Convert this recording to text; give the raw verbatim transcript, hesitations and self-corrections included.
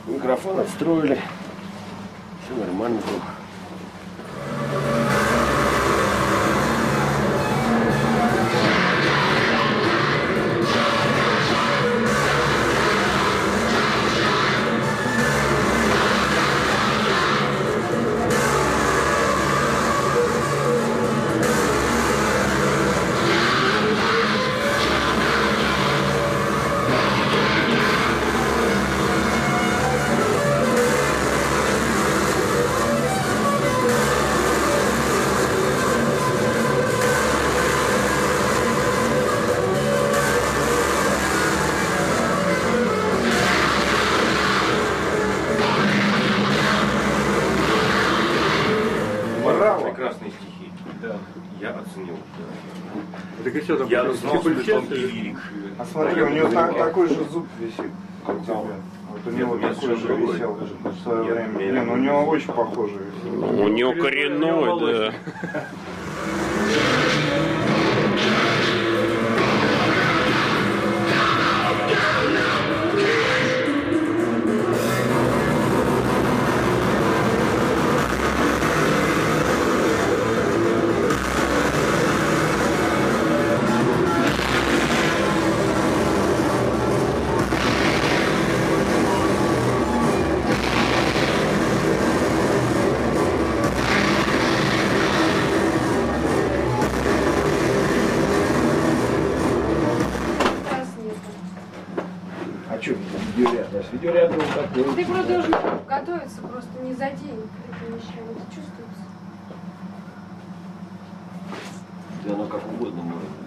Микрофон отстроили. Все нормально было. Прекрасные стихи. Да. Я оценил. Так и что там? Я знал, что это тонкий лирик. А смотри, у него та, такой же зуб висит, как у тебя. Вот у него Нет, такой же другой. висел в свое время. Блин, у него очень похожий. У него коренной, да. А что, видеоряд? А с видеорядом вот такой. Ты просто должен готовиться, просто не за день к этим вещам. Это чувствуется. Да оно как угодно может.